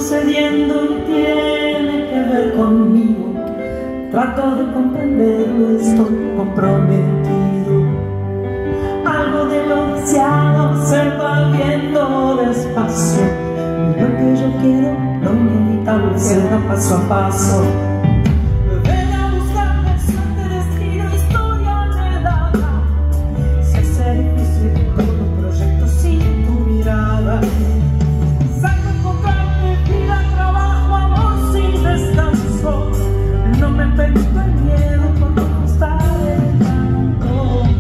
sucediendo y tiene que ver conmigo. Trato de comprenderlo, estoy comprometido. Algo de lo deseado se va viendo despacio. Lo que yo quiero, lo inevitable será paso a paso. Ven a buscarme, suerte, destino, historia me dará. Si hace difícil todo un proyecto sin tu mirada. Salgo a encontrarte, vida, trabajo, amor sin descanso. No me permito el miedo por no estar en tanto.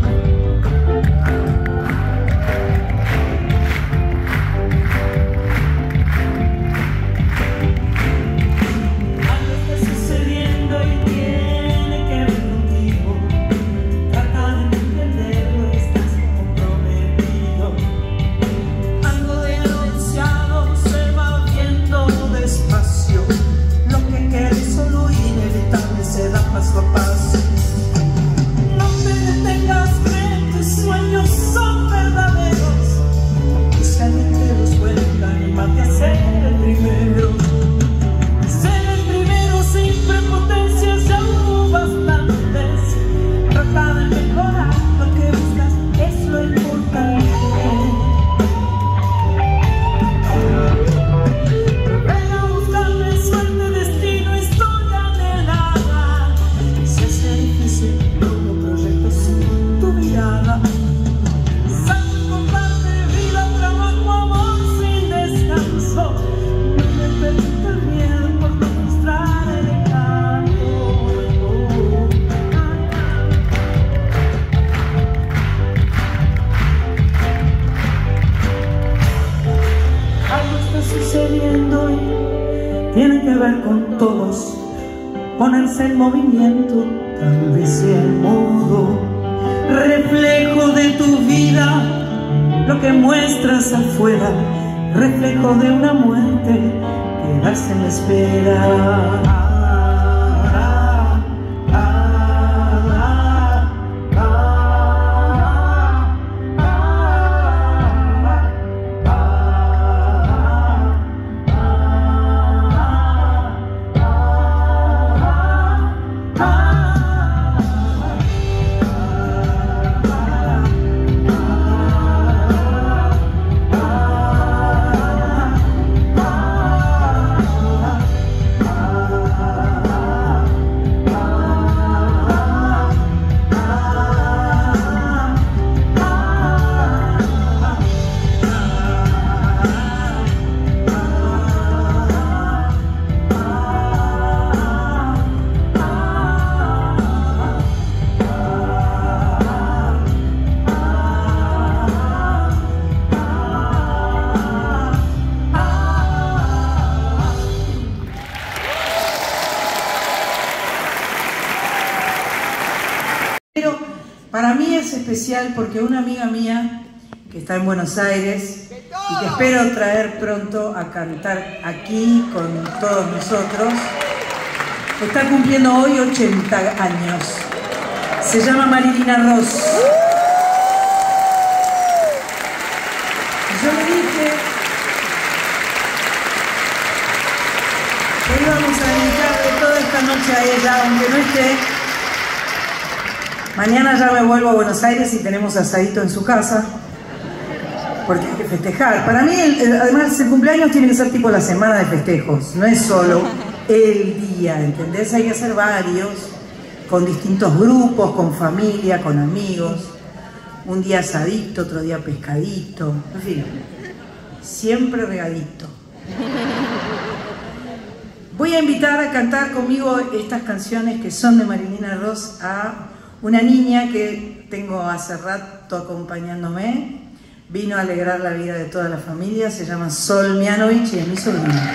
Algo está sucediendo y tiene que ver contigo. Trata de entenderlo, estás comprometido. Algo de lo deseado se va viendo despacio. Lo que quieres solo inevitable se da paso a paso. No te detengas, cree que tus sueños son verdaderos. Y si alguien te los cuenta, anímate a ser el primero. Ser el primero sin prepotencias, ya hubo bastantes. Trata de mejorar, lo que buscas es lo importante. Ven a buscarme, suerte, destino, historia de nada. Si hace difícil, no proyecto sin tu mirada. Sal a encontrarte, vida, trabajo, amor sin descanso. No me permito el miedo por no mostrar el encanto. Algo está sucediendo y tiene que ver con todos. Ponerse en movimiento, tal vez sea el modo. Reflejo de tu vida, lo que muestras afuera. Reflejo de una muerte, quedarse en la espera. Pero para mí es especial porque una amiga mía que está en Buenos Aires y que espero traer pronto a cantar aquí con todos nosotros, está cumpliendo hoy 80 años. Se llama Marilina Ross. Yo le dije que íbamos a dedicarle toda esta noche a ella, aunque no esté. Mañana ya me vuelvo a Buenos Aires y tenemos asadito en su casa, porque hay que festejar. Para mí, además, el cumpleaños tiene que ser tipo la semana de festejos, no es solo el día, ¿entendés? Hay que hacer varios, con distintos grupos, con familia, con amigos. Un día asadito, otro día pescadito, en fin, siempre regadito. Voy a invitar a cantar conmigo estas canciones que son de Marilina Ross a una niña que tengo hace rato acompañándome. Vino a alegrar la vida de toda la familia. Se llama Sol Mianovich y es mi sobrina.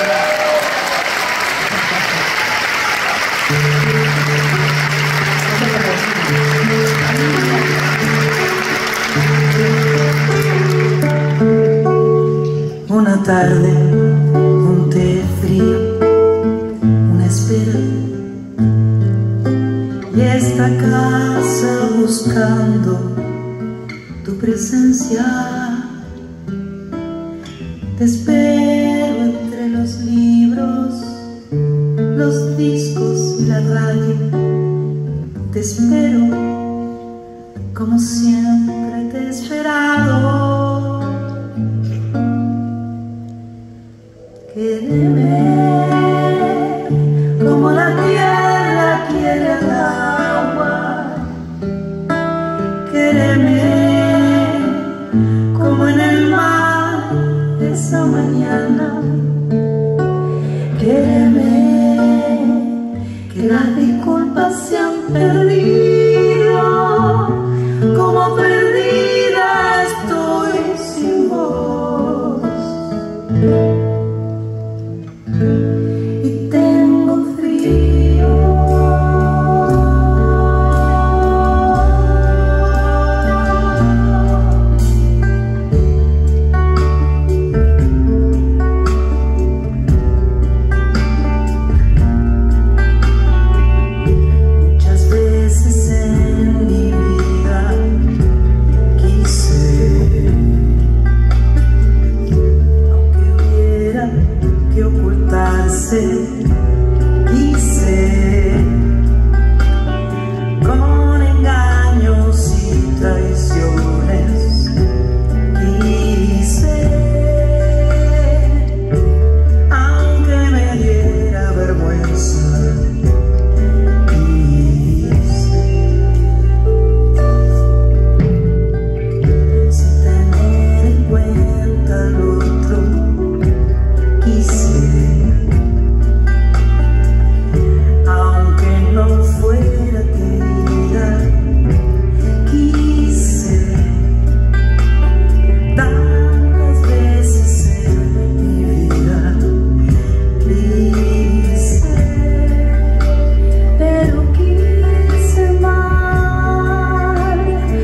Una tarde, un té frío, una espera. Y esta casa buscando tu presencia. Te espero entre los espero, como siempre te he esperado. Quédeme como la tierra quiere al agua. Quédeme como en el mar esa mañana. Quédeme, que las disculpas se han perdido, como perdida estoy sin voz. Y tengo frío. Muchas veces en mi vida quise, aunque hubiera que ocultarse, quise, con engaños y traiciones, quise, aunque me diera vergüenza, quise, sin tener en cuenta al otro, quise, aunque no fuera querida, quise, tantas veces en mi vida, quise, pero quise mal,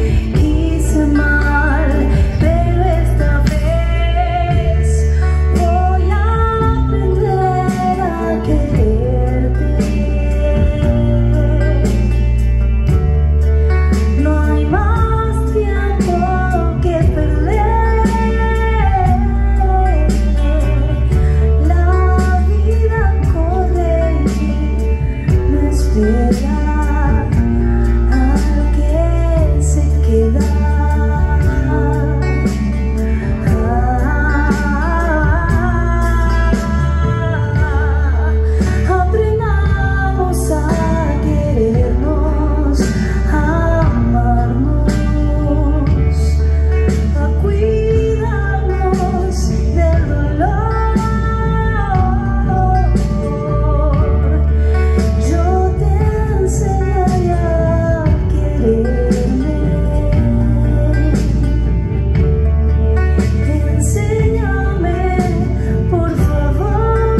pero esta vez voy a aprender a quererte. No hay más tiempo que perder. La vida corre y me espera al que se queda. Aprendamos a querernos, a amarnos, a cuidarnos del dolor. Yo te enseñaré a quererme. Enséñame, por favor,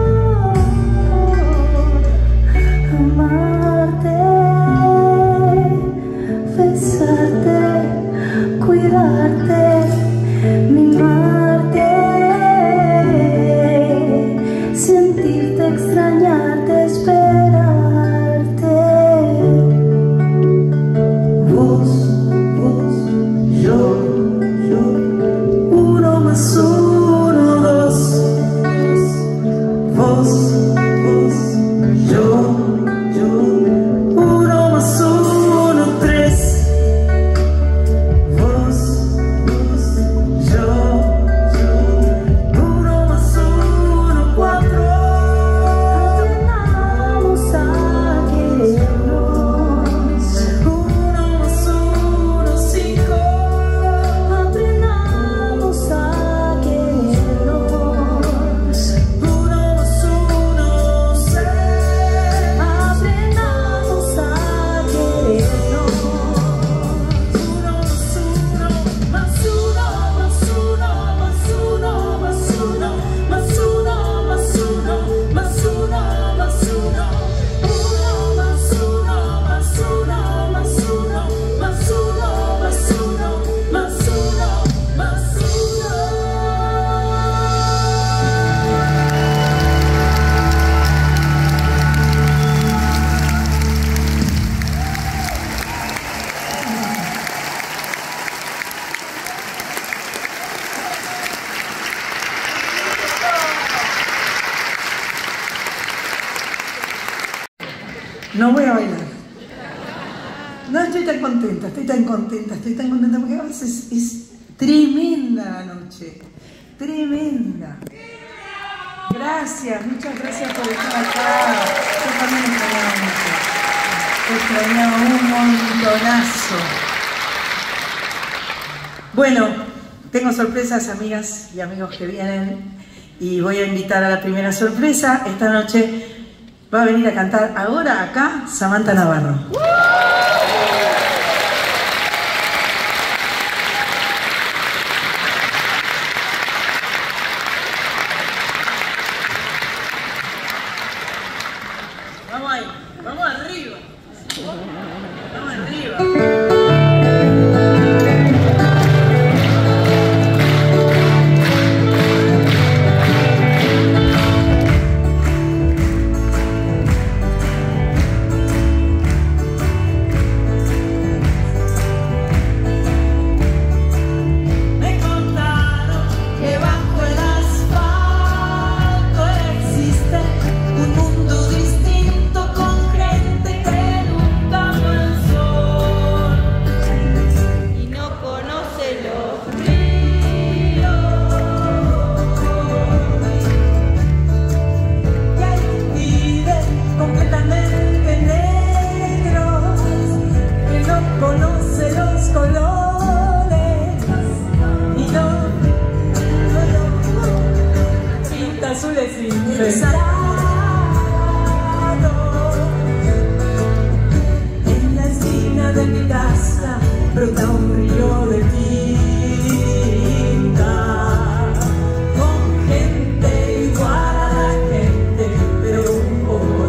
amarte, besarte, cuidarte, mimarte, sentirte, extrañarte, esperarte. Vos, yo, uno más uno, dos. Vos, yo, uno más uno, tres. Vos, yo, uno más uno, cuatro. Aprendamos a querernos. Uno más uno, cinco. Aprendamos a querernos. Uno más uno, seis. Aprendamos a querernos. Uno más uno, más uno, más uno, más uno, más uno, más uno, más uno, más uno, más uno. Uno más uno, más uno, más uno, más uno, más uno, más uno, No voy a bailar. No estoy tan contenta, estoy tan contenta porque a veces es tremenda la noche, tremenda. Gracias, muchas gracias por estar acá. Yo también extrañaba mucho, extrañaba un montonazo. Bueno, tengo sorpresas, amigas y amigos que vienen, y voy a invitar a la primera sorpresa. Esta noche va a venir a cantar ahora acá Samantha Navarro. Vamos ahí, vamos arriba. Vamos arriba. En la esquina de mi casa brota un río de tinta, con gente igual a la gente, pero un poco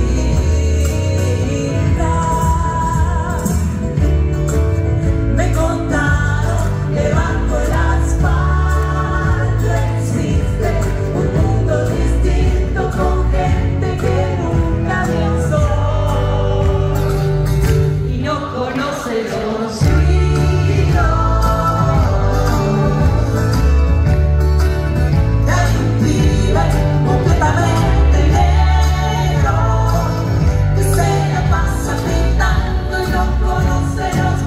distinta. Me contaron que bajo el asfalto existe un mundo distinto, con gente que nunca vio el sol y no conoce los ruidos. Hay un pibe completamente negro que se la pasa pintando y no conoce los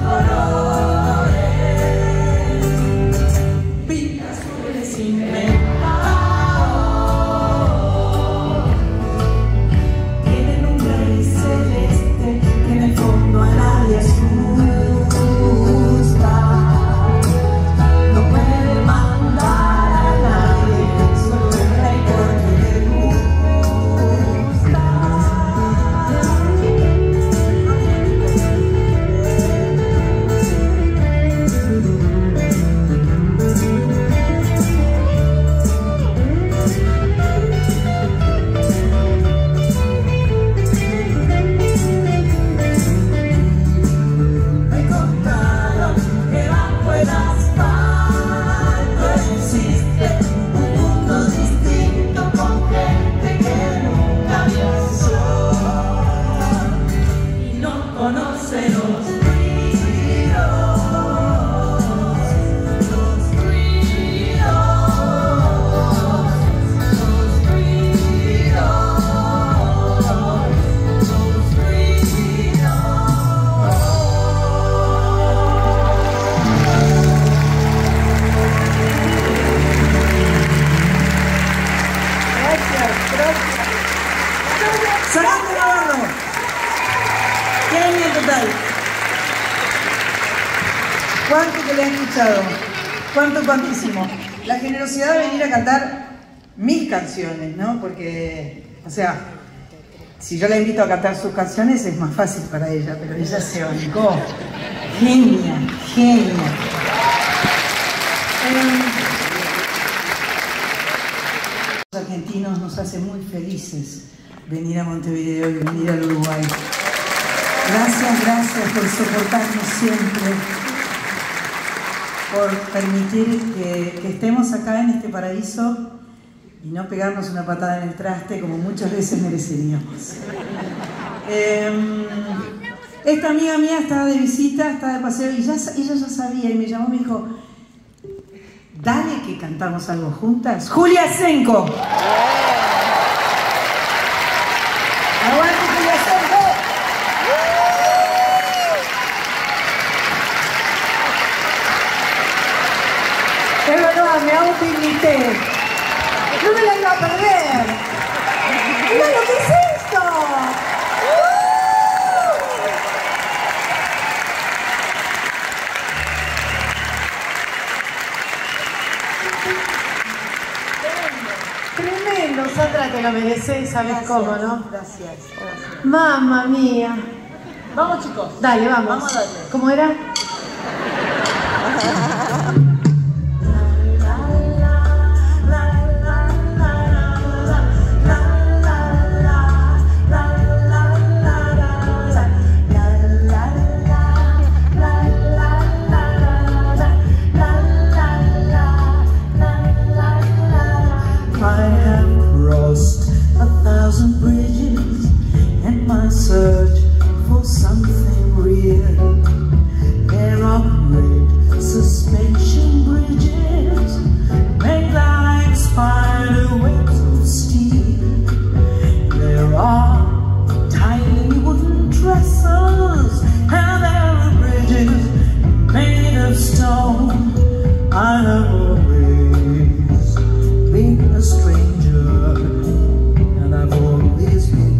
colores. Pinta azules inventados, tienen un rey celeste que en el fondo a nadie asusta. No puede mandar a nadie, solo el rey porque le gusta. Me contaron que bajo el asfalto existe un mundo distinto, con gente que nunca vio el sol y no conoce los ruidos. Los Samantha Navarro. ¿Qué bien total? ¿Cuánto que le han escuchado? Cuantísimo. La generosidad de venir a cantar mis canciones, ¿no? Porque, o sea, si yo la invito a cantar sus canciones es más fácil para ella, pero ella se bancó. Genia, genia. Los argentinos nos hace muy felices venir a Montevideo y venir al Uruguay. Gracias por soportarnos siempre, por permitir que estemos acá en este paraíso y no pegarnos una patada en el traste como muchas veces mereceríamos. Esta amiga mía estaba de visita, estaba de paseo, y ella ya sabía y me llamó y me dijo: dale que cantamos algo juntas. ¡Julia Senko! ¡Aguante, Julia Senko! me autoinvité. No me la iba a perder. ¡Mira lo que es esto! Tremendo, Sandra, te lo mereces, ¿sabes cómo, no? Gracias. Mamma mía. Vamos, chicos. Dale, vamos. Vamos a darle. ¿Cómo era? I have crossed 1,000 bridges in my search for something real. There are great suspension bridges made like spider webs of steel. There are tiny wooden trestles, and there are bridges made of stone. I have always been a stranger, and I've always been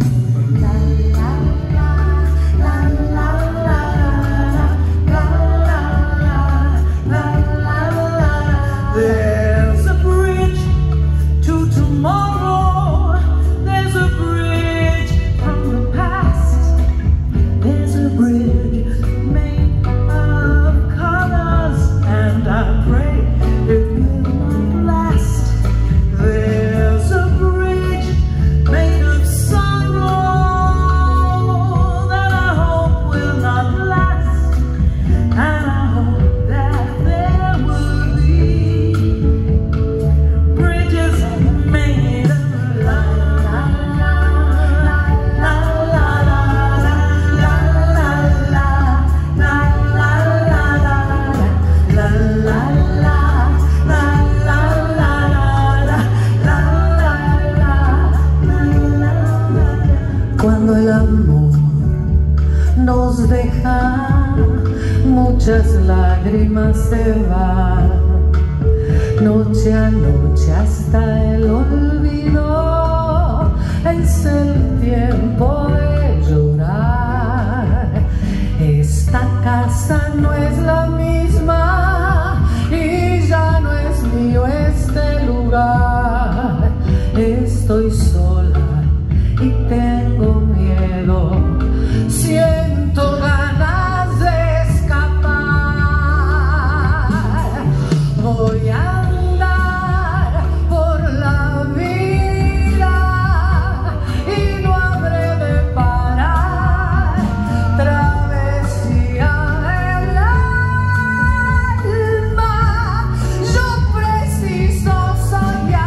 there's a bridge to tomorrow, there's a bridge from the past, there's a bridge made of colors, and I pray it will not last. There's a bridge made of sorrow that I hope will not last, and I hope that there will be bridges made of la la la la la la la la la la la la cuando el amor nos deja, muchas lágrimas se van, noche a noche hasta el olvido, es el tiempo de llorar. Esta casa no es la misma y ya no es mío este lugar. Estoy sola y tengo miedo, siento ganas de escapar. Voy a andar por la vida y no habré de parar. Travesía del alma, yo preciso soñar.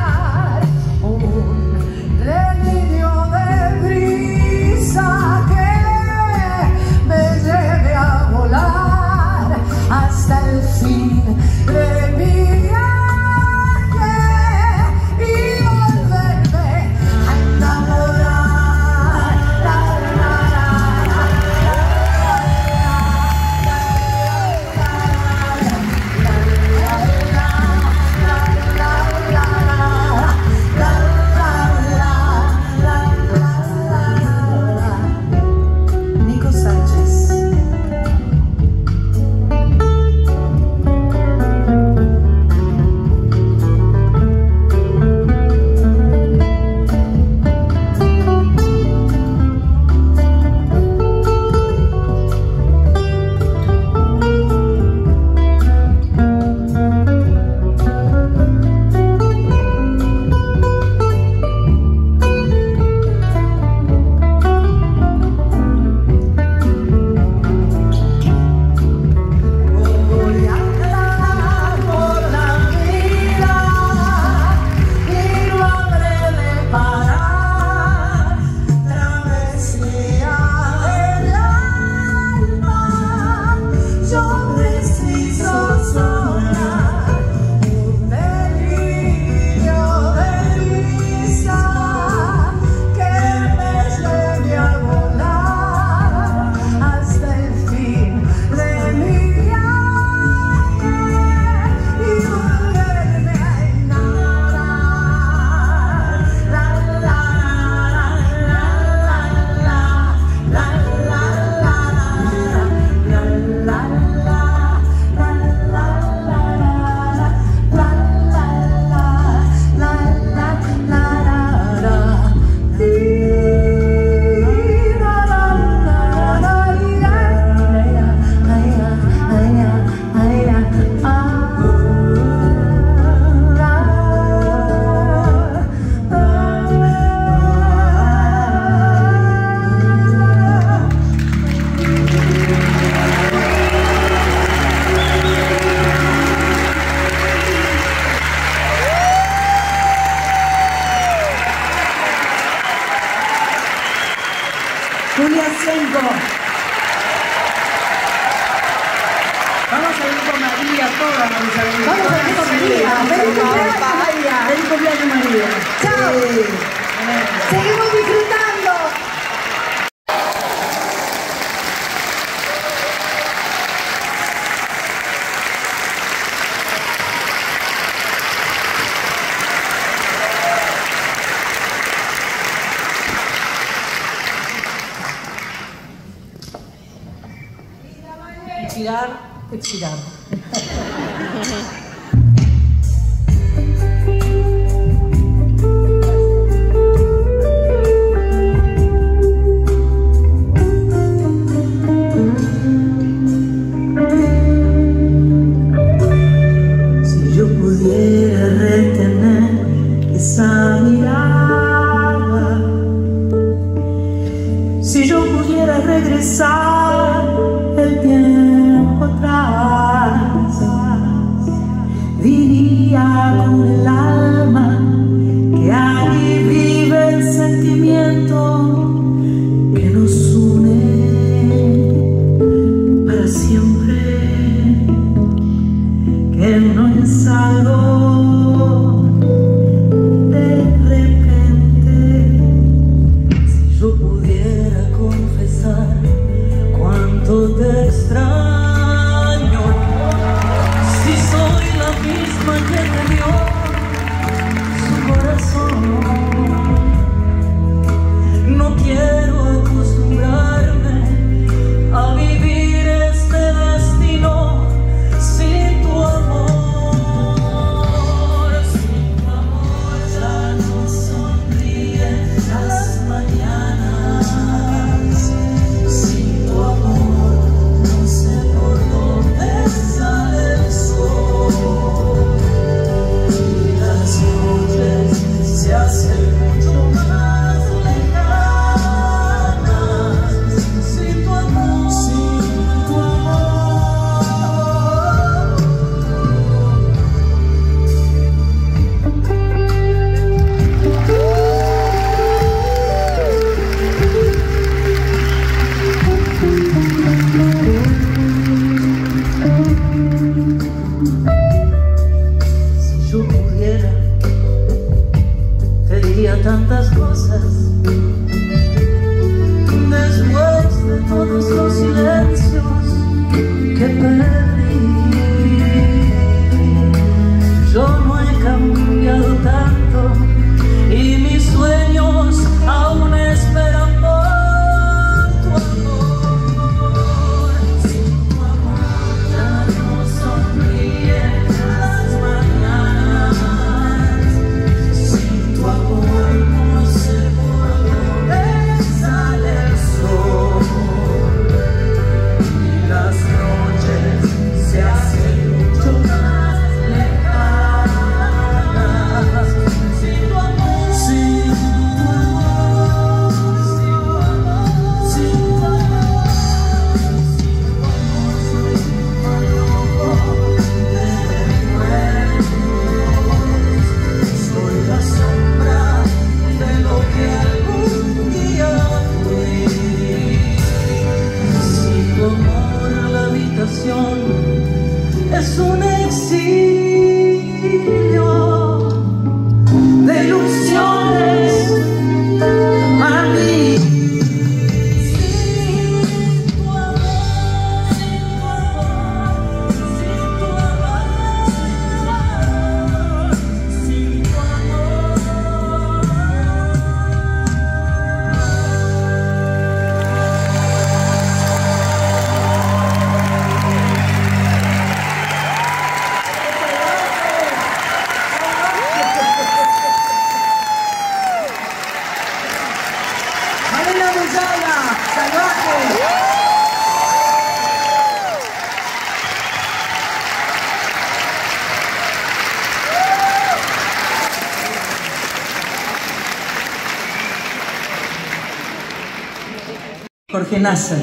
elenco. Vamos a ir con María, todas vamos a venir. Vamos a ir con María. Feliz cumpleaños, María. Feliz cumpleaños, María. Chao. Sí. Seguimos disfrutando. Expirar, expirar. Si yo pudiera retener esa mirada, si yo pudiera regresar el tiempo atrás, diría con el alma que allí vive el sentimiento que nos une para siempre, que no es algo de repente. Si yo pudiera confesar cuánto te extraño, si soy la misma que te dio su corazón, no quiero acostumbrarme a vivir este destino sin tu amor. Sin tu amor ya no sonríen las mañanas. Sin tu amor no sé por dónde sale el sol. Y las noches se hacen mucho más lejanas. Sin tu amor, sin tu amor. Si yo pudiera, te diría tantas cosas. Después de todos los silencios que perdí, yo no he cambiado tanto y mis sueños aún esperan por tu amor. Sin tu amor ya no sonríen las mañanas. Sin tu amor no sé por dónde sale el sol. Y las noches se hacen mucho más lejanas. Sin tu amor, sin tu amor, sin tu amor, sin tu amor, soy un loco de recuerdos. Soy la sombra de lo que algún día fui. Sin tu amor la habitación es un exilio de ilusiones para mí. Sin tu amor, sin tu amor, sin tu amor, sin tu amor. Marina Gonzala, salvaje. Jorge Nasser.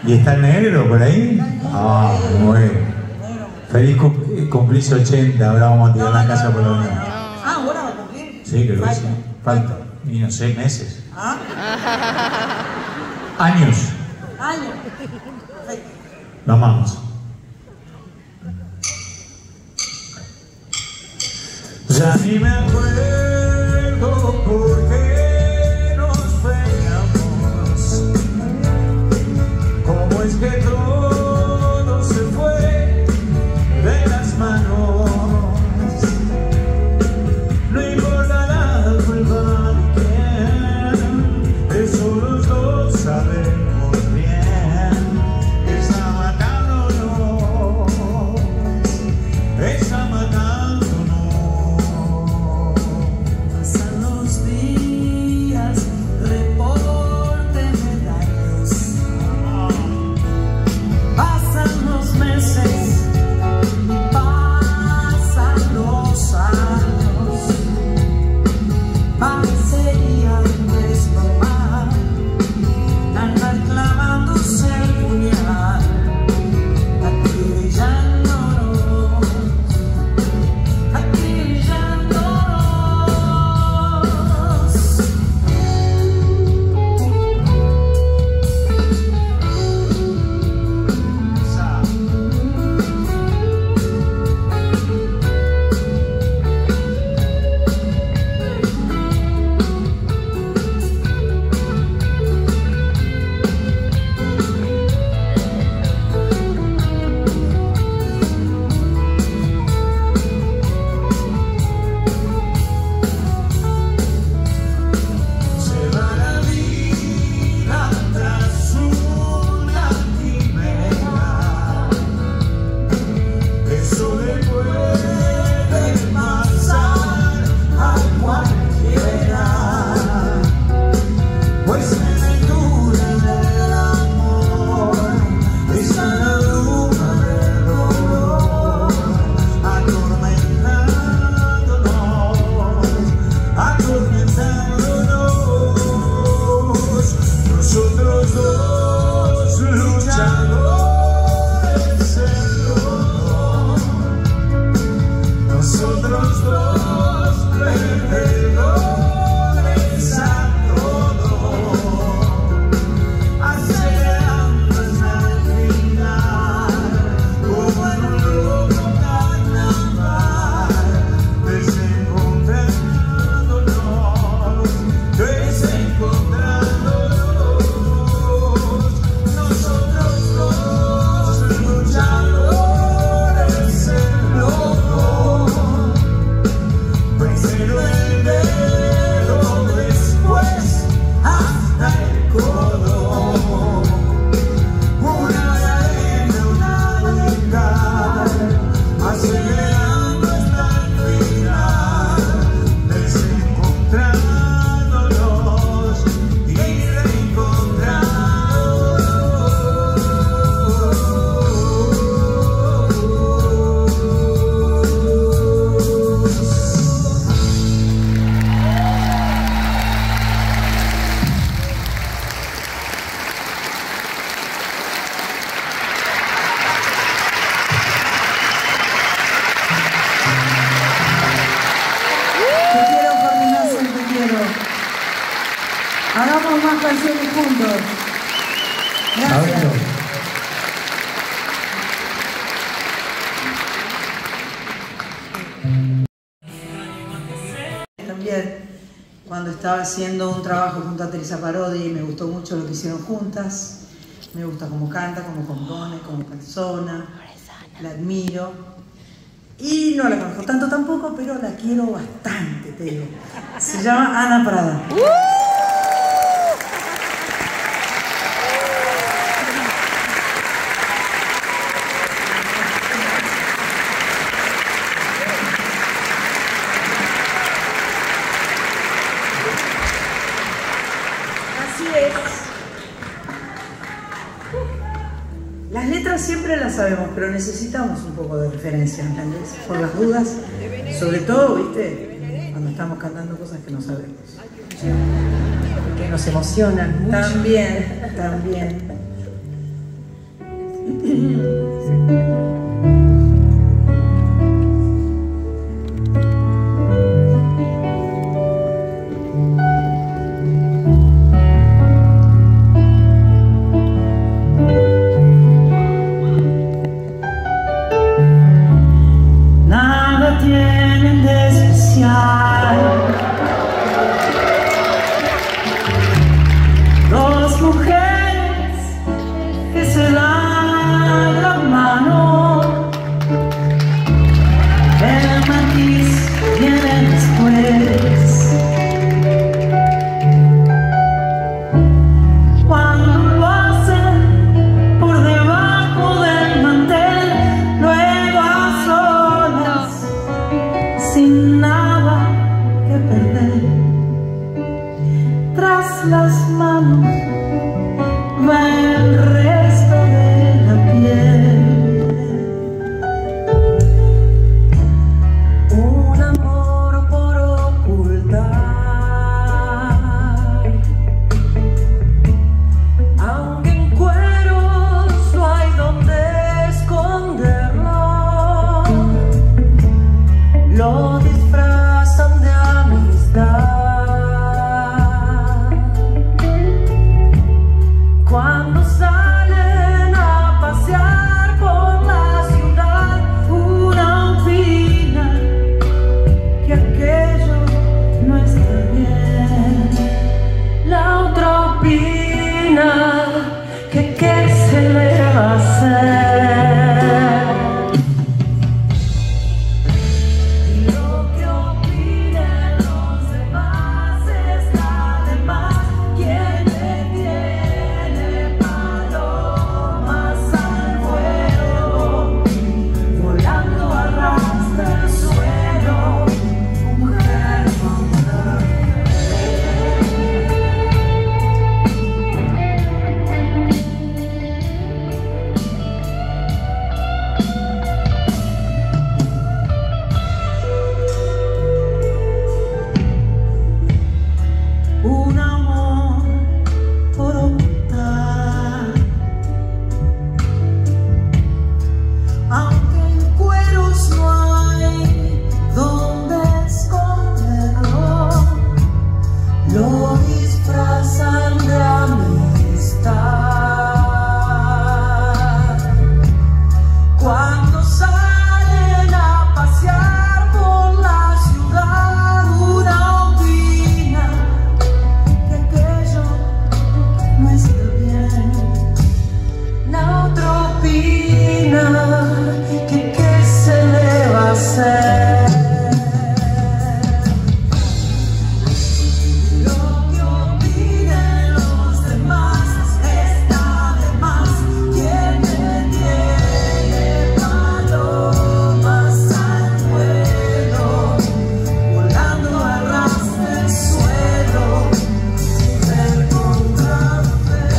¿Y está el negro por ahí? Ah, muy bien. Feliz cumplís 80, ahora vamos a tirar la casa por la unión. Ah, ¿ahora va a cumplir? Sí, creo que sí. Falta. Y no sé, meses. ¿Ah? Años. Años. Perfecto. Nos vamos. Ya ni me acuerdo por qué nos veíamos. ¿Cómo es que todo se fue de las manos? No importa la culpa de quién, eso los dos sabemos bien. Está matándonos, está matándonos. Pasan los días, reporte medallas. Pasan los meses, pasan los años. Parecería que es normal andar clavándose el puñal, acribillándonos, acribillándonos. Se va la vida tras una quimera. Eso le puede pasar a cualquiera. Pues en el túnel del amor está la bruma del dolor, atormentándonos. Nosotros dos luchadores en lodo, nosotros dos perdedores a todo, acelerando hasta el final, como en un loco carnaval, desencontrándonos, nosotros dos luchadores en lodo. Primero el dedo, después hasta el codo. Una arena, una letal, acelerando hasta el final, desencontrándonos y reencontrándonos. Te quiero, Jorge, te quiero. Hagamos más canciones juntos. Gracias. También, cuando estaba haciendo un trabajo junto a Teresa Parodi, me gustó mucho lo que hicieron juntas. Me gusta cómo canta, cómo compone, como persona. La admiro. Y no la conozco tanto tampoco, pero la quiero bastante, te digo. Se llama Ana Prada. Así es. Las letras siempre las sabemos, pero necesitamos un poco de referencia, ¿entendés? Por las dudas, sobre todo, ¿viste? Cuando estamos cantando cosas que no sabemos. Que nos emocionan mucho. También, también. Nada tienen de especial dos mujeres que se dan la mano. El matiz viene después, cuando lo hacen por debajo del mantel, luego a solas, sin nada que perder. Tras las manos va el resto de la piel. Un amor por ocultar, aunque en cueros no hay donde esconderlo, lo disfrazan de amistad. Cuando salen a pasear por la ciudad, una opina que aquello no está bien, la otra opina que qué se le va a hacer. Y lo que opinen los demás está de más. ¿Quién le tiene palomas al vuelo? Volando arrastra el suelo, mujer contra un amor por ocultar, aunque en cueros no hay donde esconderlo, lo disfrazan de amistad. Cuando salen a pasear por la ciudad, una opina que aquello no está bien, la otra opina que qué se le va a hacer. Lo que opinen los demás está de más. ¿Quién le tiene palomas al vuelo? Volando arrastra el suelo, mujer contra mujer.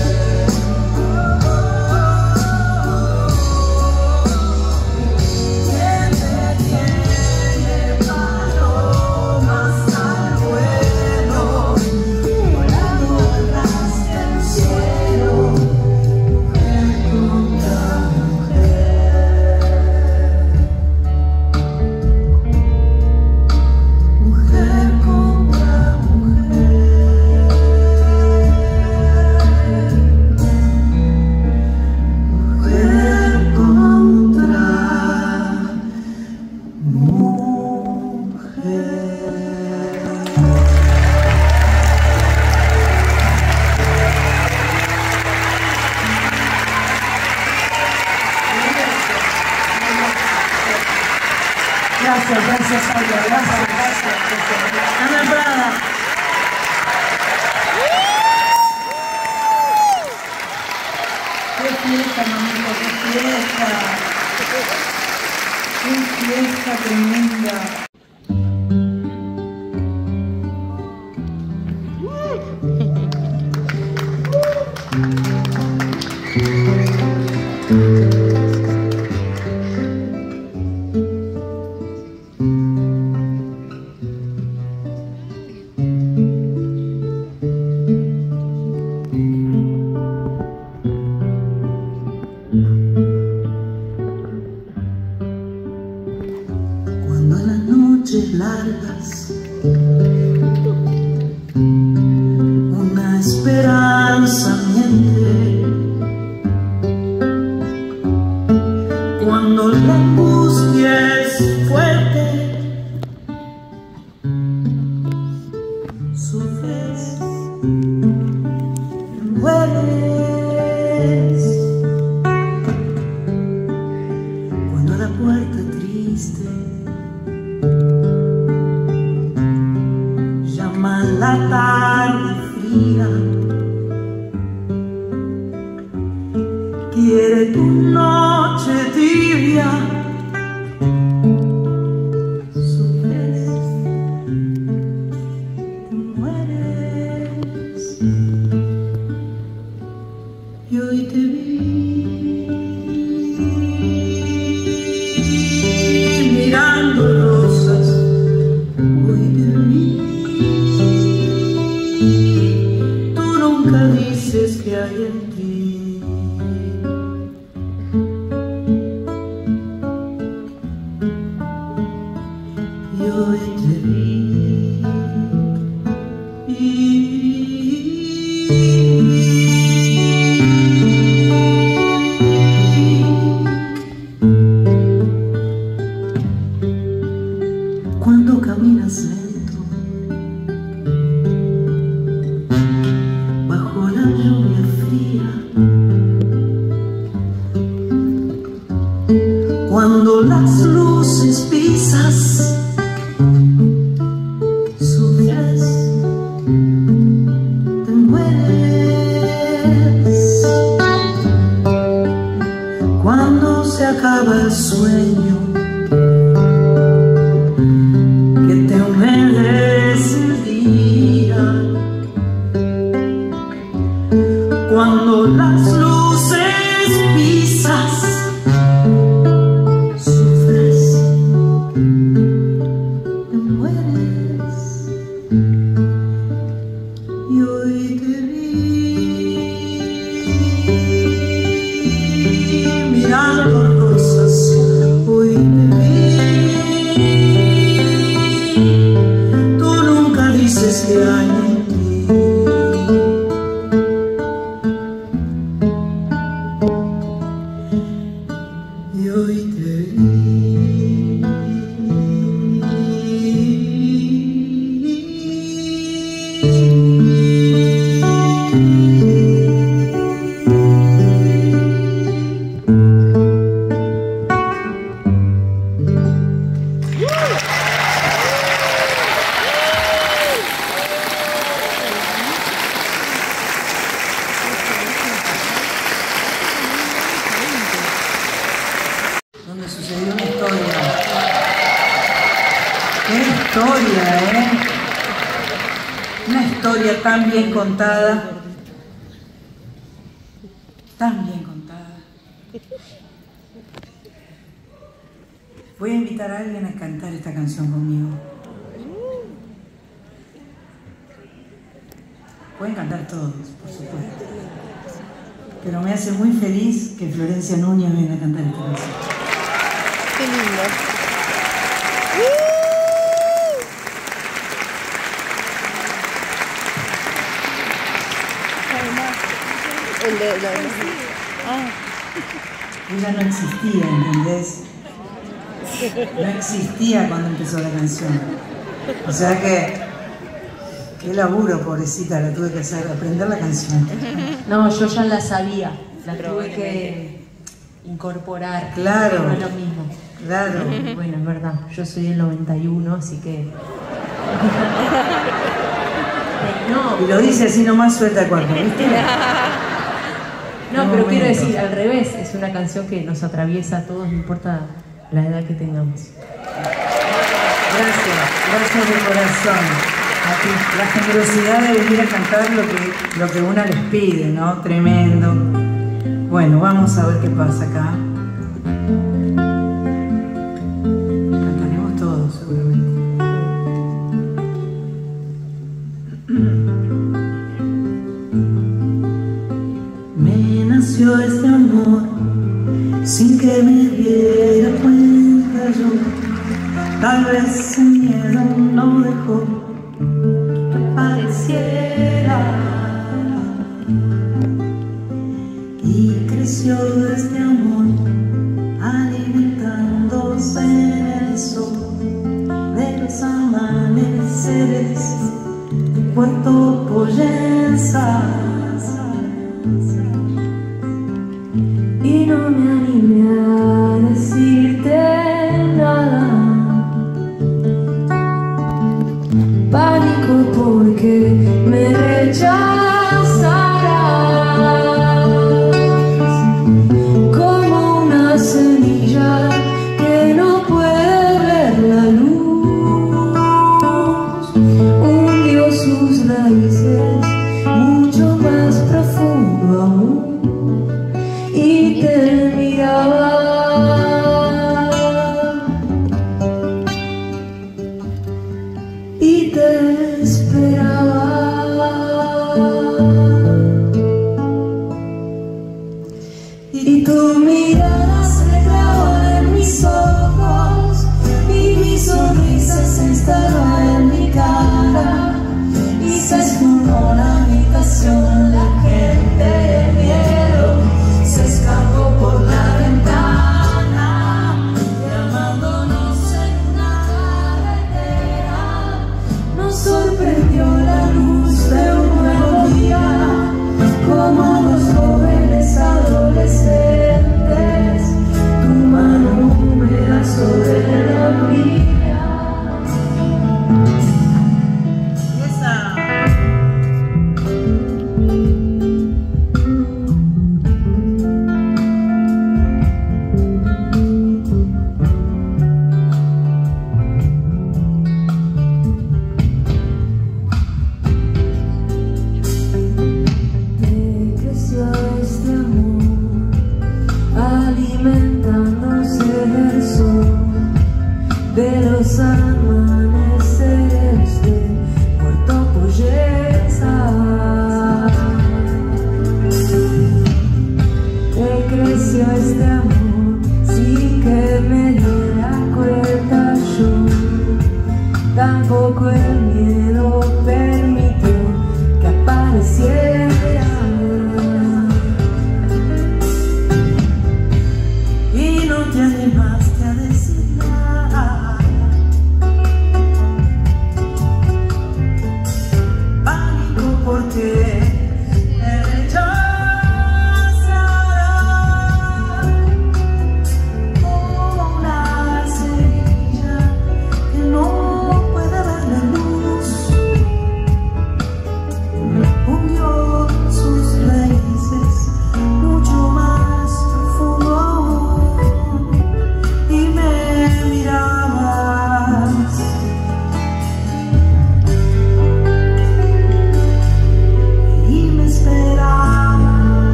¿Quién le tiene palomas al vuelo? Volando arrastra el suelo, mujer contra mujer. Mujer contra mujer. Mujer contra mujer. Gracias, Aida, gracias. Ana Prada. Qué fiesta, mamita, qué fiesta. Qué fiesta tremenda. esperanza miente, cuando la angustia es fuerte, sufres, mueres, cuando la puerta triste llama la tarde fría, quiere tu noche tibia, sufres, te mueres, y hoy te vi mirando rosas, hoy te vi, tú nunca dices que hay en ti. Y hoy te vi cuando caminas lento bajo la lluvia fría, cuando las luces pisas, sufres, te mueres, cuando se acaba el sueño que te humedece el día, cuando las luces pisas, sufres, te mueres, y hoy te vi mirando rosas, hoy te vi, tú nunca dices que hay en ti. Y hoy te vi. Donde sucedió una historia. ¡Qué historia, Una historia tan bien contada. Tan bien contada. Voy a invitar a alguien a cantar esta canción conmigo. Pueden cantar todos, por supuesto. Pero me hace muy feliz que Florencia Núñez venga a cantar esta canción. Qué lindo. Ella no existía, ¿entendés? No existía cuando empezó la canción. O sea que, qué laburo, pobrecita, la tuve que hacer, aprender la canción. No, yo ya la sabía, la tuve que incorporar. Claro. No es lo mismo. Claro. Bueno, es verdad, yo soy del 91, así que... No, Y lo dice así nomás, suelta el cuerpo, ¿viste? no, pero quiero decir, al revés, es una canción que nos atraviesa a todos, no importa la edad que tengamos. Gracias de corazón. A ti. La generosidad de venir a cantar lo que una les pide, ¿no? Tremendo. Bueno, vamos a ver qué pasa acá. Cantaremos todos, seguramente. Me nació este amor sin que me diera cuenta yo. Tal vez el miedo no dejó que pareciera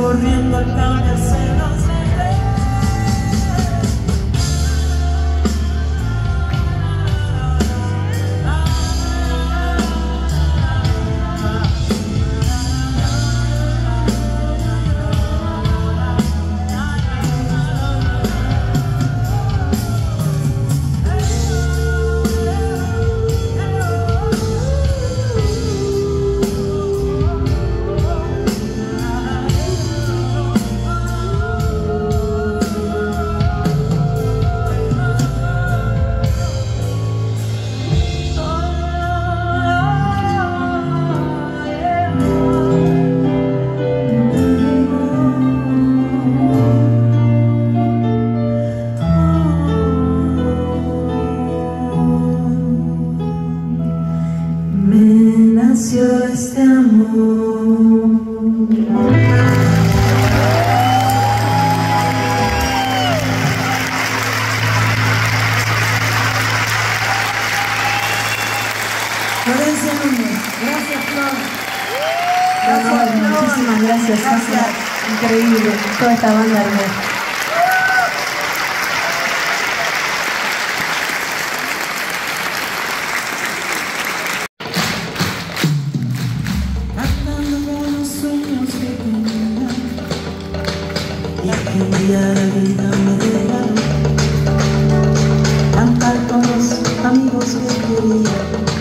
corriendo al cambiarse los lentes. Nació este amor. Florencia Núñez, gracias Flor. Gracias Flor. Muchísimas gracias. Gracias. Increíble, toda esta banda hermosa. Un día la vida me regaló cantar con los amigos que quería,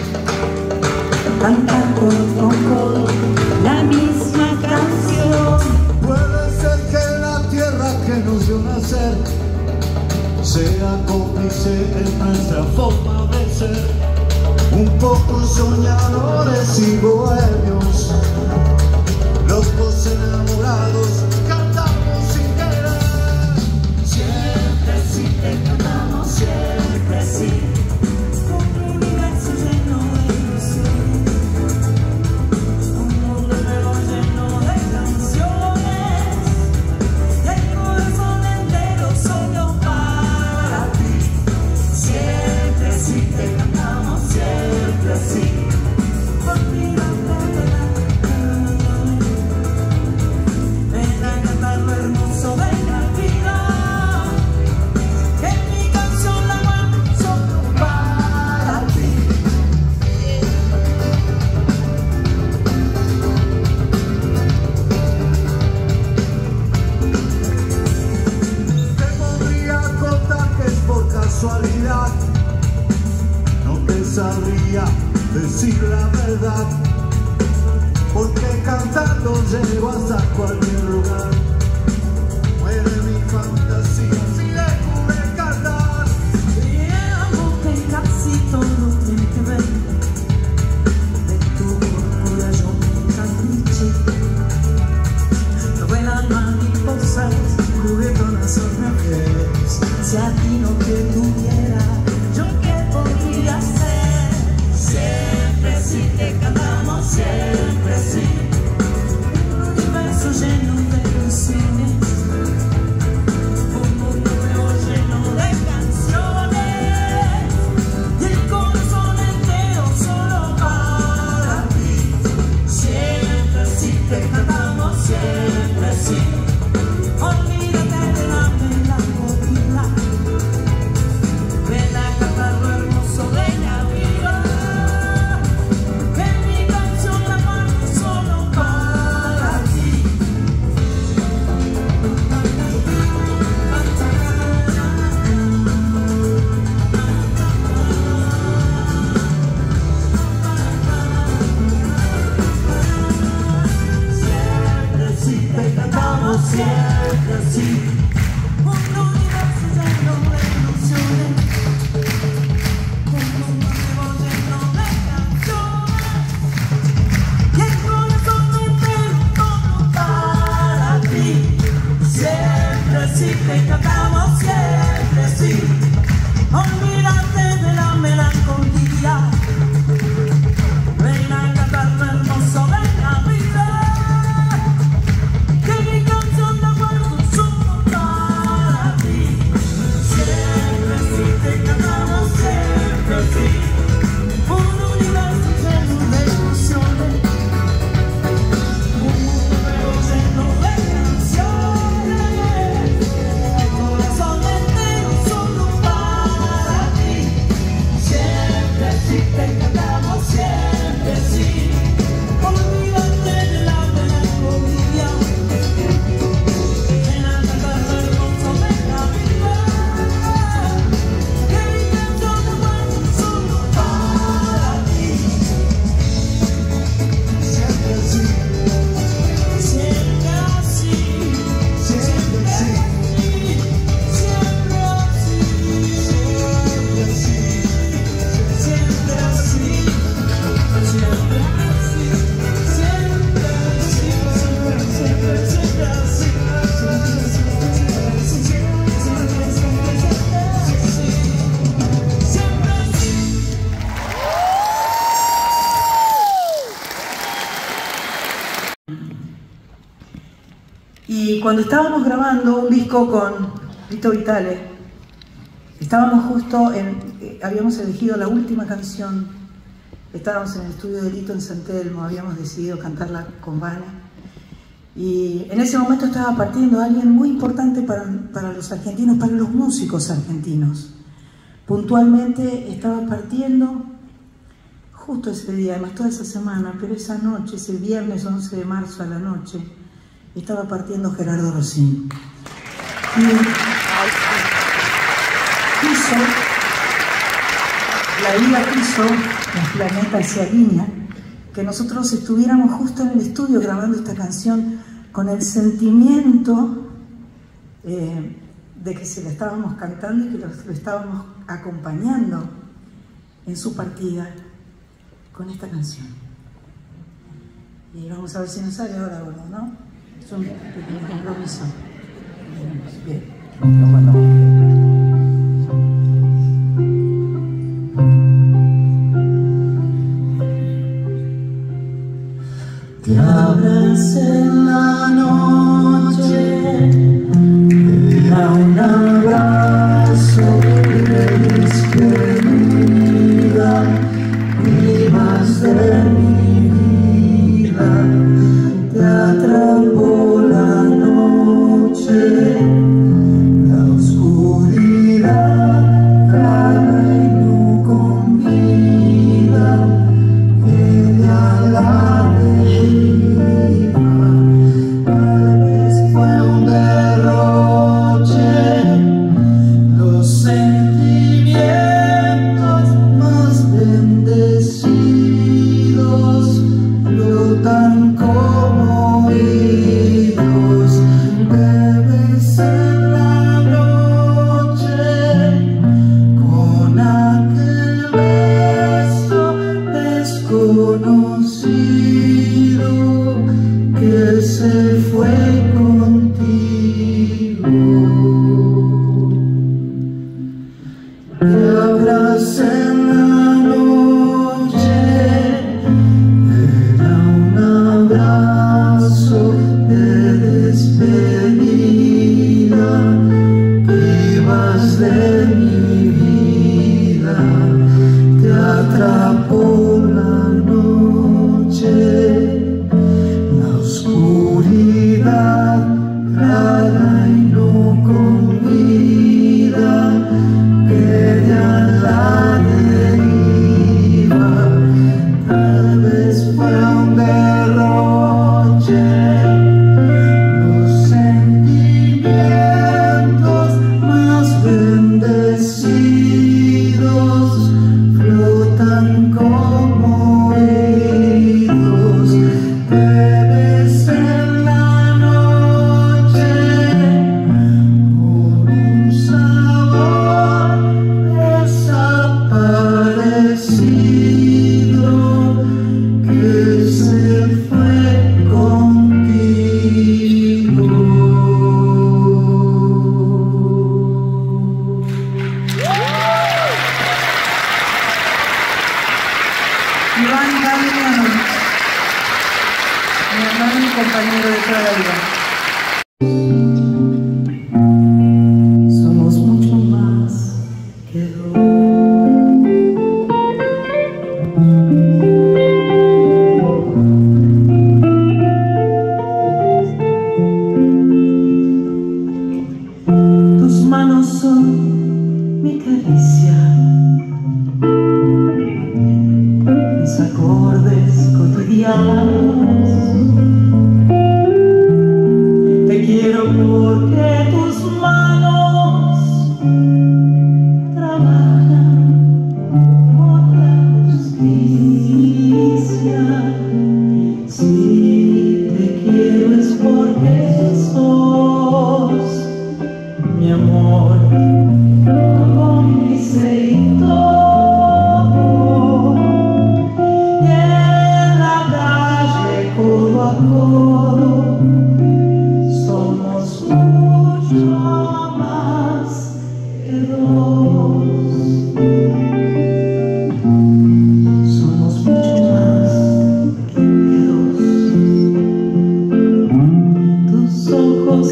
cantar con la misma canción. Puede ser que la tierra que nos dio nacer sea cómplice en nuestra forma de ser, un poco soñadores y bohemios, locos enamorados. Siempre sí, con un universo lleno de ilusión, un mundo nuevo lleno de canciones, y el corazón entero solo para ti. Siempre sí te cantamos, siempre sí, olvídate de la canción. Ven a cantar lo hermoso de la vida. No te sabría decir la verdad, porque cantando llego hasta cualquier lugar. Muere mi fantasía si dejo de cantar. Creo que casi todo tiene que ver. De tu locura yo me encapriché. No vuelan mariposas, juguetonas sonreíres. Si a ti no te tuviera, ¿yo qué podría hacer? Siempre sí te cantamos, siempre sí. Un universo lleno de ilusiones, un mundo nuevo lleno de canciones, y el corazón entero solo para ti. Siempre sí te cantamos, siempre sí. Olvídate de la melancolía. Ven a cantar lo hermoso de la vida, que mi canción la Y cuando estábamos grabando un disco con Lito Vitale, estábamos justo habíamos elegido la última canción, estábamos en el estudio de Lito en San Telmo, habíamos decidido cantarla con Vane, y en ese momento estaba partiendo alguien muy importante para los argentinos, para los músicos argentinos. Puntualmente estaba partiendo justo ese día, además toda esa semana, pero esa noche, ese viernes 11 de marzo a la noche, estaba partiendo Gerardo Rossini. Y la vida quiso, el planeta se alinea, que nosotros estuviéramos justo en el estudio grabando esta canción con el sentimiento de que se la estábamos cantando y que lo estábamos acompañando en su partida con esta canción. Y vamos a ver si nos sale ahora, ¿no? Es un pequeño compromiso. Bien, lo guardamos. Te abracé en la noche, era un abrazo de despedida, vivas de mi vida, te atrapó la noche, la oscuridad, clara y no con vida, que de ala que se fue contigo. Te abracé en la noche, era un abrazo de despedida, vivas de mi vida, te atrapó la noche, la oscuridad, clara y no con vida, que de a la deriva, tal vez fue un derroche, los sentimientos más bendecidos flotan como oídos, bebes en la noche con un sabor desaparecido que se fue contigo. Iván Galeano, mi hermano y compañero de toda la vida. Somos mucho más que dos. Tus manos son mi caricia, mis acordes cotidianos. Te quiero porque tus manos trabajan por la justicia. Si te quiero es porque sos mi amor, cómplice y todo. Y en la calle codo a codo somos mucho más que dos. Somos mucho más que dos. Tus ojos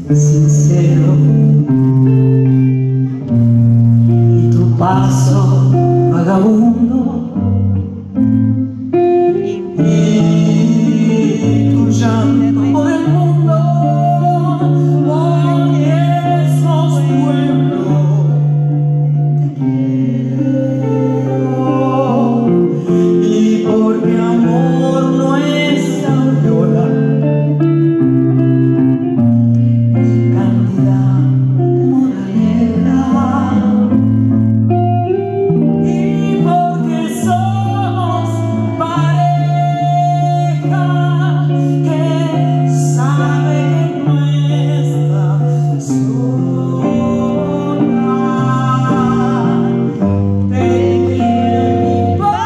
sincero, y tu paso vagabundo, y tu llanto por el mundo, porque sos pueblo. Y porque amor no es aureola, ni cándida moralidad, y porque somos pareja que sabe que nuestra soledad te quiere mi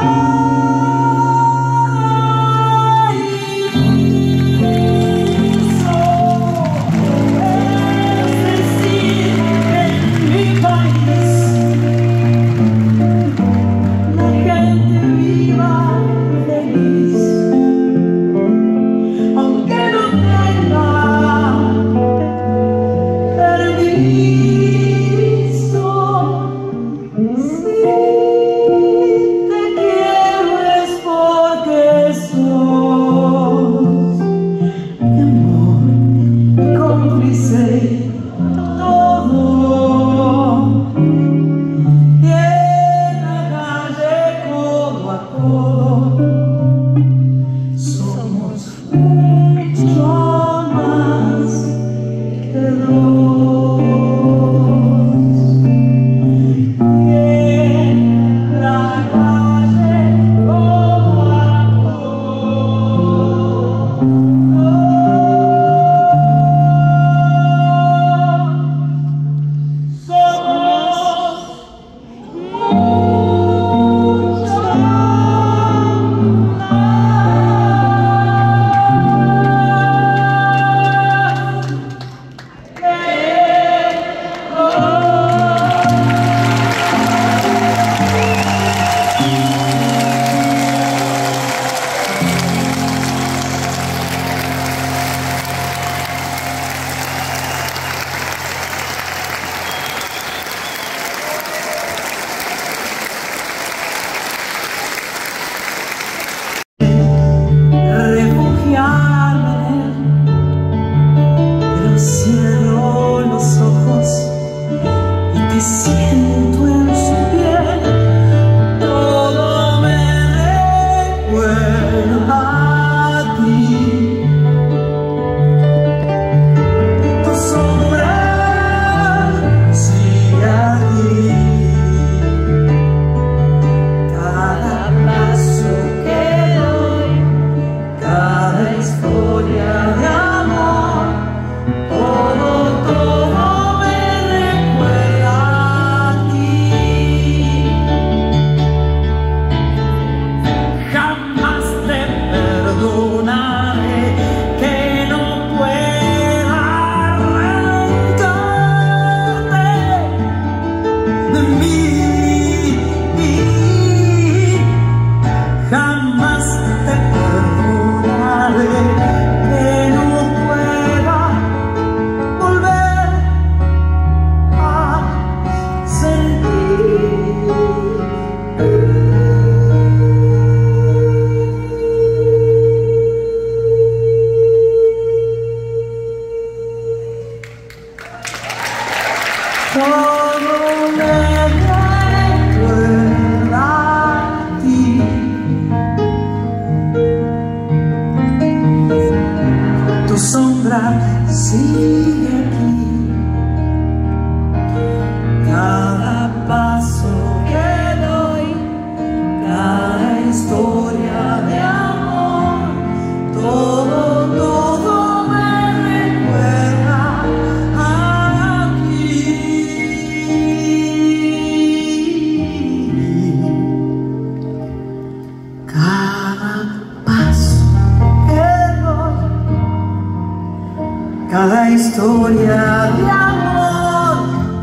cada historia de amor,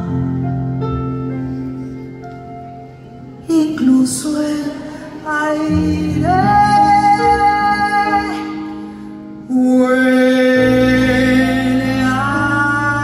incluso el aire huele a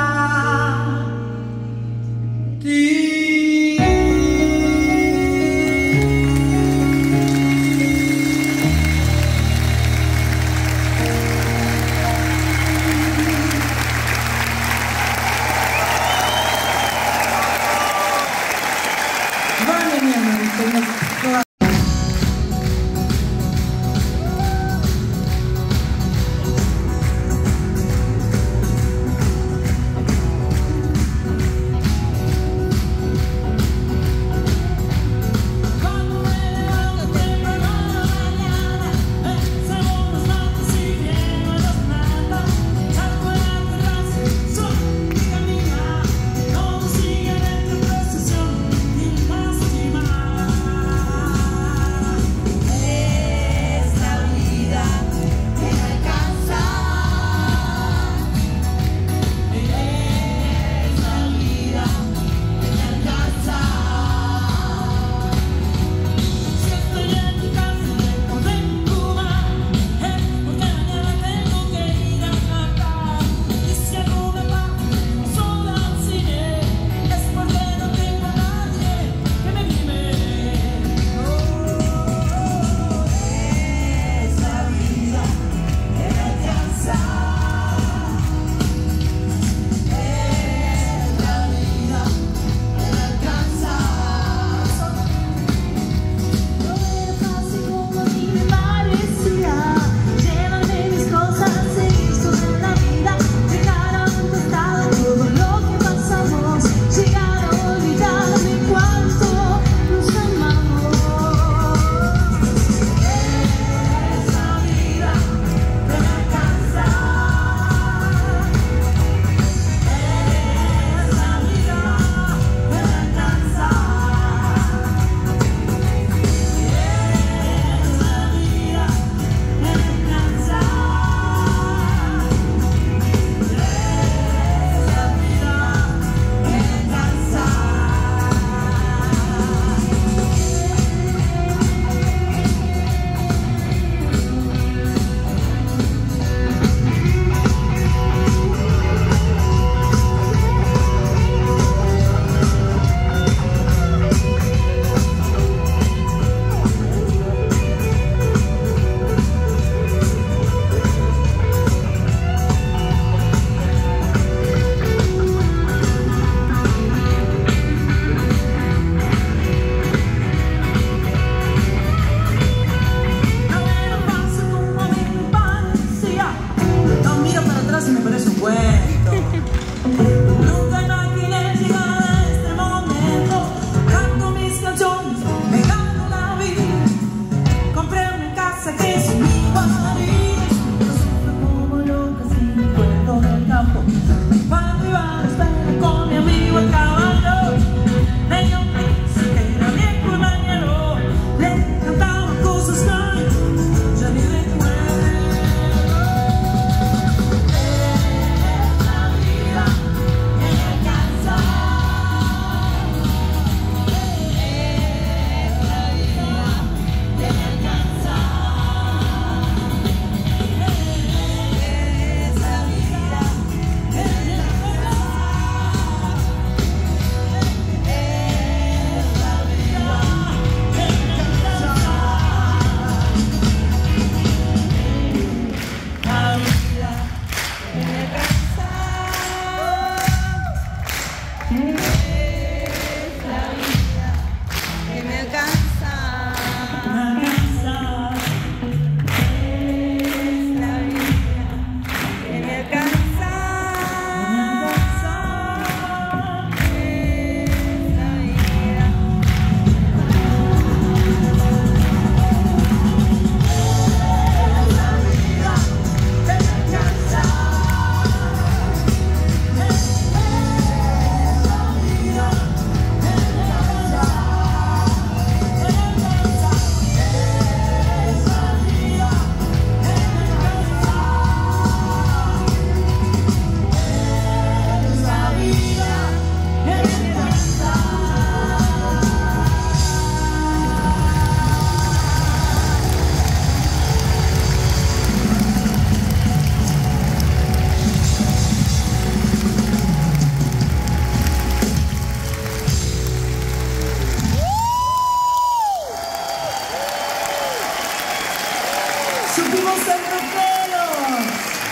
Supimos ser rockeros.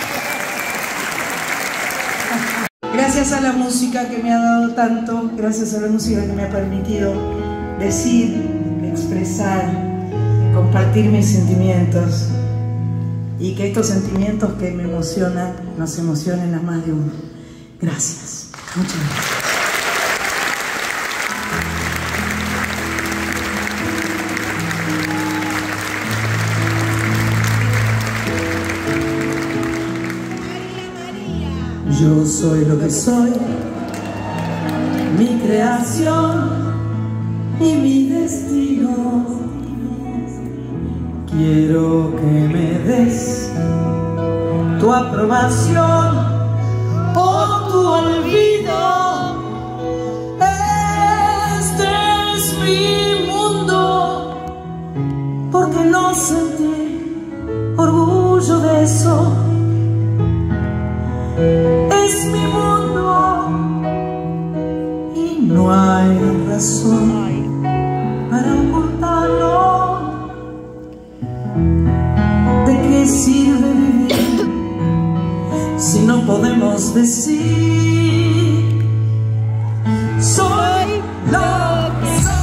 Gracias a la música que me ha dado tanto, gracias a la música que me ha permitido decir, expresar, compartir mis sentimientos y que estos sentimientos que me emocionan nos emocionen a más de uno. Gracias. Muchas gracias. Yo soy lo que soy, mi creación y mi destino. Quiero que me des tu aprobación o tu olvido. Este es mi mundo, porque no sentí orgullo de eso. Es mi mundo y no hay razón para ocultarlo. ¿De qué sirve vivir si no podemos decir soy lo que soy?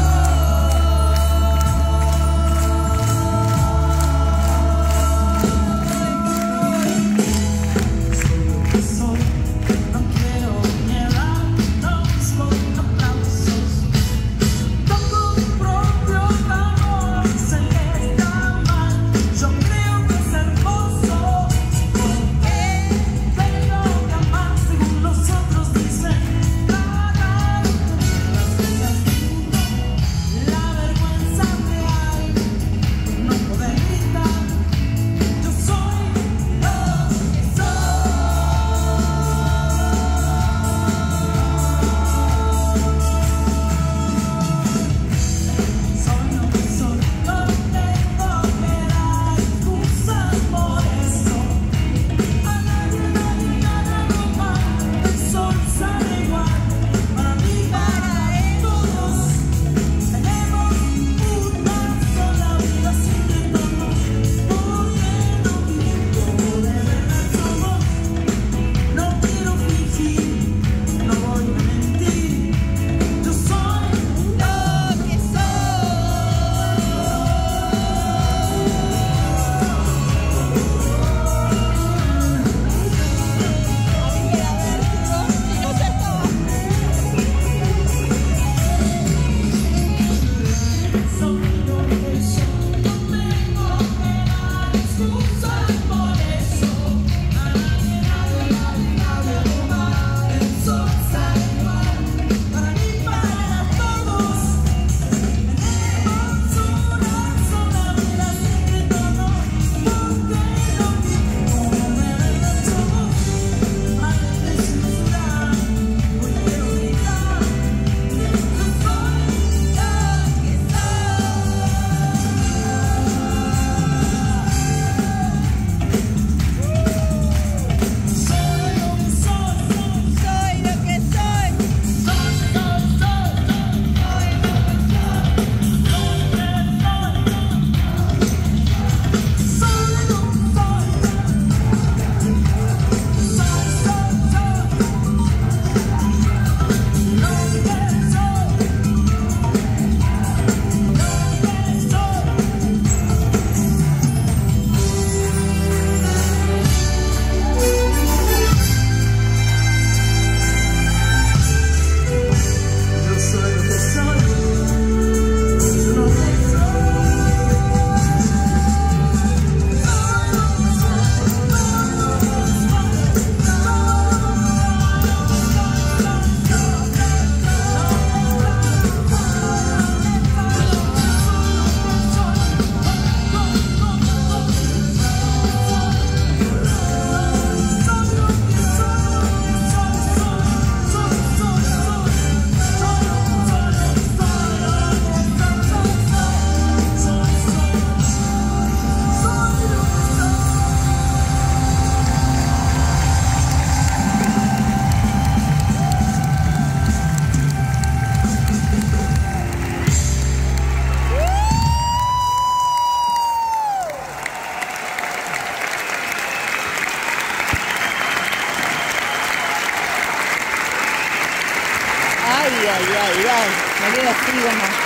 Me quedo así como...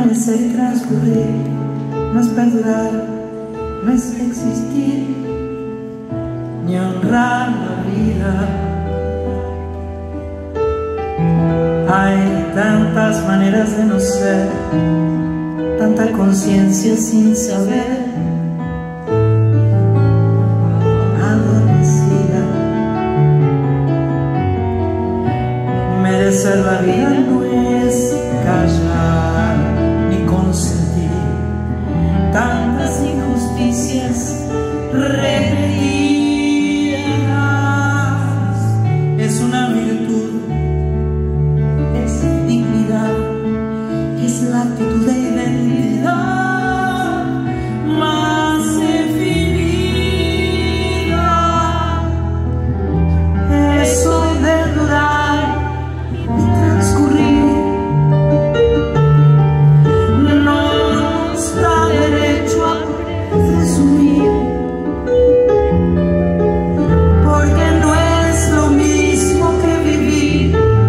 Permanecer y transcurrir no es perdurar, no es existir, ni honrar la vida. Hay tantas maneras de no ser, tanta conciencia sin saber, adormecida. Merecer la vida no es callar ni consentir tantas injusticias repetidas. Es una virtud, es dignidad, es la actitud de identidad más definida. Eso de durar y transcurrir no nos da derecho a presumir, porque no es lo mismo que vivir.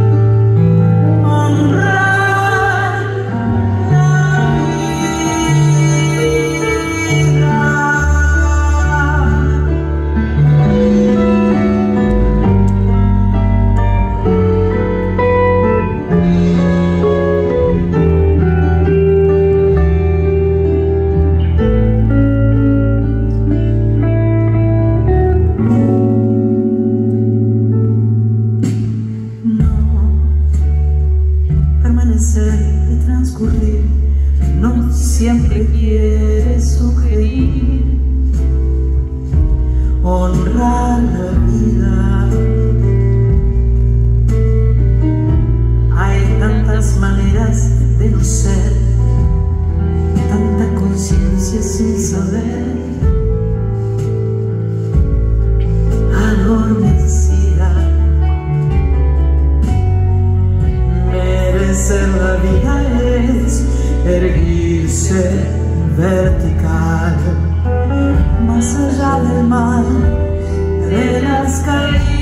Honrar la permanecer y transcurrir no siempre quiere sugerir honrar la vida. Hay tantas maneras de no ser, tanta conciencia sin saber, adormecida. Merecer la vida es erguirse vertical, más allá del mal, de las caídas.